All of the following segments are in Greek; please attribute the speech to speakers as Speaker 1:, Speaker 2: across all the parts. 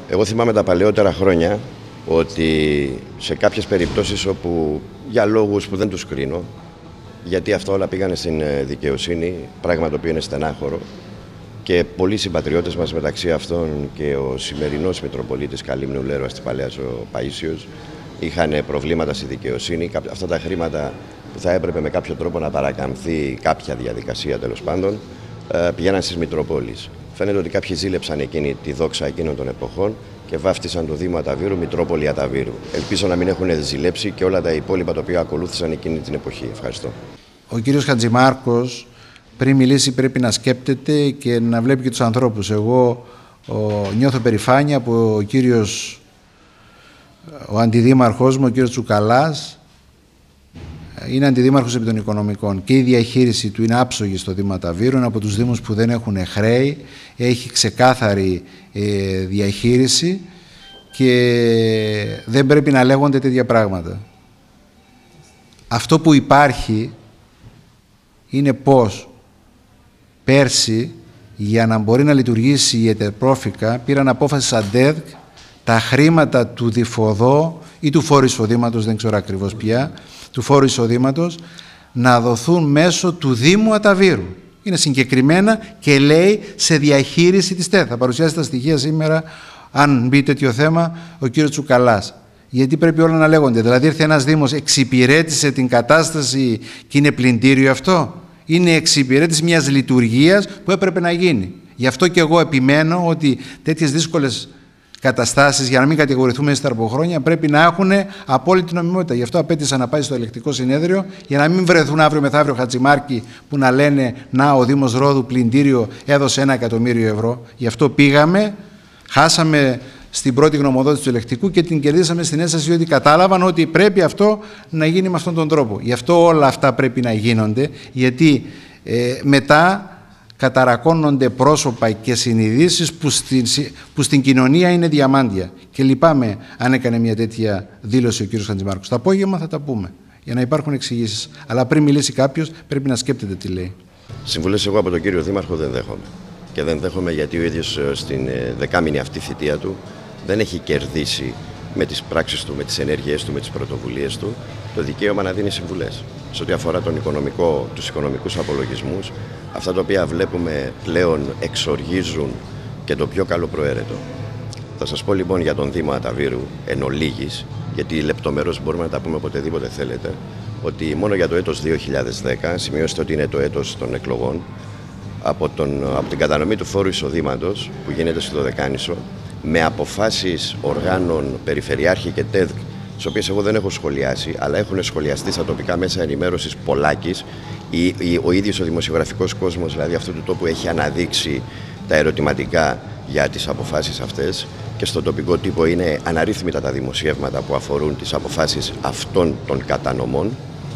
Speaker 1: Εγώ θυμάμαι τα παλαιότερα χρόνια ότι σε κάποιες περιπτώσεις όπου για λόγους που δεν τους κρίνω, γιατί αυτά όλα πήγανε στην δικαιοσύνη, πράγμα το οποίο είναι στενάχωρο, και πολλοί συμπατριώτες μας, μεταξύ αυτών και ο σημερινός Μητροπολίτης Καλύμνου Λέρου Αστυπαλέας ο Παΐσιος, είχαν προβλήματα στη δικαιοσύνη. Αυτά τα χρήματα που θα έπρεπε με κάποιο τρόπο να παρακαμφθεί κάποια διαδικασία, τέλος πάντων, πηγαίναν στις Μητροπόλεις. Φαίνεται ότι κάποιοι ζήλεψαν εκείνη τη δόξα εκείνων των εποχών και βάφτισαν το Δήμο Αταβύρου Μητρόπολη Αταβύρου. Ελπίζω να μην έχουν ζηλέψει και όλα τα υπόλοιπα τα οποία ακολούθησαν εκείνη την εποχή. Ευχαριστώ.
Speaker 2: Ο κύριος Χατζημάρκος πριν μιλήσει πρέπει να σκέπτεται και να βλέπει και τους ανθρώπους. Εγώ νιώθω περηφάνεια που ο αντιδήμαρχός μου, ο κύριος Τσουκαλάς, είναι αντιδήμαρχος επί των οικονομικών και η διαχείριση του είναι άψογη στο Δήμο Αταβύρου, είναι από τους Δήμους που δεν έχουν χρέη, έχει ξεκάθαρη διαχείριση και δεν πρέπει να λέγονται τέτοια πράγματα. Αυτό που υπάρχει είναι πως πέρσι, για να μπορεί να λειτουργήσει η εταιρπρόφικα, πήραν απόφαση σαν ΔΕΔΚ τα χρήματα του διφοδό ή του φόρου εισοδήματος, δεν ξέρω ακριβώς πια, του φόρου εισοδήματος, να δοθούν μέσω του Δήμου Αταβύρου. Είναι συγκεκριμένα και λέει σε διαχείριση της ΤΕΔ. Θα παρουσιάσει τα στοιχεία σήμερα, αν μπει τέτοιο θέμα, ο κύριος Τσουκαλάς. Γιατί πρέπει όλα να λέγονται. Δηλαδή, ήρθε ένας Δήμος, εξυπηρέτησε την κατάσταση και είναι πλυντήριο αυτό. Είναι εξυπηρέτηση μιας λειτουργίας που έπρεπε να γίνει. Γι' αυτό και εγώ επιμένω ότι τέτοιες δύσκολες καταστάσεις, για να μην κατηγορηθούμε στα αρποχρόνια, πρέπει να έχουν απόλυτη νομιμότητα. Γι' αυτό απέτησα να πάει στο ελεκτικό συνέδριο, για να μην βρεθούν αύριο μεθαύριο Χατζημάρκοι που να λένε «Να, ο Δήμος Ρόδου πλυντήριο έδωσε 1 εκατομμύριο ευρώ». Γι' αυτό πήγαμε, χάσαμε στην πρώτη γνωμοδότηση του ελεκτικού και την κερδίσαμε στην ένσταση ότι κατάλαβαν ότι πρέπει αυτό να γίνει με αυτόν τον τρόπο. Γι' αυτό όλα αυτά πρέπει να γίνονται, γιατί μετά καταρακώνονται πρόσωπα και συνειδήσεις που στην κοινωνία είναι διαμάντια. Και λυπάμαι αν έκανε μια τέτοια δήλωση ο κύριος Χατζημάρκος. Το απόγευμα θα τα πούμε, για να υπάρχουν εξηγήσεις. Αλλά πριν μιλήσει κάποιος πρέπει να σκέπτεται τι λέει.
Speaker 1: Συμβουλές εγώ από τον κύριο Δήμαρχο δεν δέχομαι. Και δεν δέχομαι γιατί ο ίδιος στην δεκάμηνη αυτή θητεία του δεν έχει κερδίσει με τις πράξεις του, με τις ενέργειές του, με τις πρωτοβουλίες του, το δικαίωμα να δίνει συμβουλές. Σε ό,τι αφορά τους οικονομικούς απολογισμούς, αυτά τα οποία βλέπουμε πλέον εξοργίζουν και το πιο καλό προαίρετο. Θα σας πω λοιπόν για τον Δήμο Αταβύρου εν ολίγης, γιατί λεπτομερώς μπορούμε να τα πούμε οποτεδήποτε θέλετε, ότι μόνο για το έτος 2010, σημειώστε ότι είναι το έτος των εκλογών, από την κατανομή του φόρου εισοδήματος που γίνεται στο Δωδεκάνησο, με αποφάσεις οργάνων περιφερειάρχη και ΤΕΔΚ, τις οποίες εγώ δεν έχω σχολιάσει, αλλά έχουν σχολιαστεί στα τοπικά μέσα ενημέρωσης πολλάκις, ο ίδιος ο δημοσιογραφικός κόσμος, δηλαδή αυτού του τόπου, έχει αναδείξει τα ερωτηματικά για τις αποφάσεις αυτές και στον τοπικό τύπο είναι αναρρύθμιτα τα δημοσιεύματα που αφορούν τις αποφάσεις αυτών των κατανομών.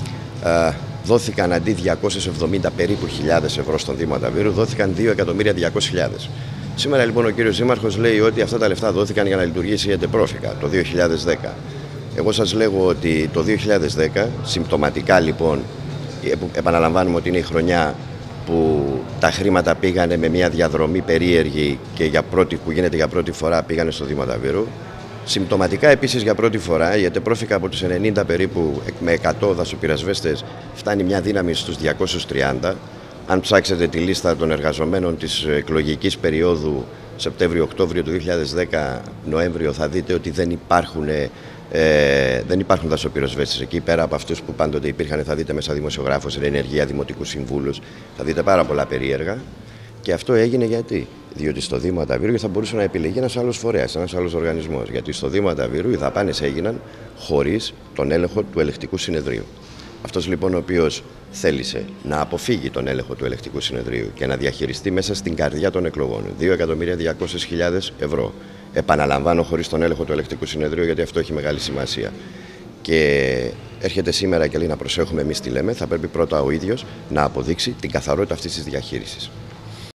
Speaker 1: Δόθηκαν αντί 270 περίπου χιλιάδες ευρώ στον Δήμο Αταβύρου, δόθηκαν 2.200.000. Σήμερα λοιπόν ο κύριος Δήμαρχος λέει ότι αυτά τα λεφτά δόθηκαν για να λειτουργήσει η εταιρπρόφικα το 2010. Εγώ σας λέγω ότι το 2010, συμπτωματικά λοιπόν, επαναλαμβάνουμε ότι είναι η χρονιά που τα χρήματα πήγανε με μια διαδρομή περίεργη και που γίνεται για πρώτη φορά πήγανε στο Δήμο Αταβύρου. Συμπτωματικά επίσης για πρώτη φορά η εταιρπρόφικα από τους 90 περίπου με 100 δασοπυρασβέστες φτάνει μια δύναμη στους 230. Αν ψάξετε τη λίστα των εργαζομένων της εκλογικής περίοδου Σεπτέμβριο-Οκτώβριο του 2010, Νοέμβριο, θα δείτε ότι δεν υπάρχουν δασοπυροσβέστες εκεί, πέρα από αυτούς που πάντοτε υπήρχαν. Θα δείτε μέσα δημοσιογράφους, ενεργεία, δημοτικούς συμβούλους, θα δείτε πάρα πολλά περίεργα. Και αυτό έγινε γιατί? Διότι στο Δήμο Αταβύρου θα μπορούσε να επιλεγεί ένας άλλος φορέας, ένας άλλος οργανισμός. Γιατί στο Δήμο Αταβύρου οι δαπάνες έγιναν χωρίς τον έλεγχο του ελεκτικού συνεδρίου. Αυτός λοιπόν ο οποίος θέλησε να αποφύγει τον έλεγχο του ελεκτικού συνεδρίου και να διαχειριστεί μέσα στην καρδιά των εκλογών 2.200.000 ευρώ. Επαναλαμβάνω, χωρίς τον έλεγχο του ελεκτικού συνεδρίου, γιατί αυτό έχει μεγάλη σημασία. Και έρχεται σήμερα και λέει να προσέχουμε, εμείς τι λέμε, θα πρέπει πρώτα ο ίδιος να αποδείξει την καθαρότητα αυτής της διαχείρισης.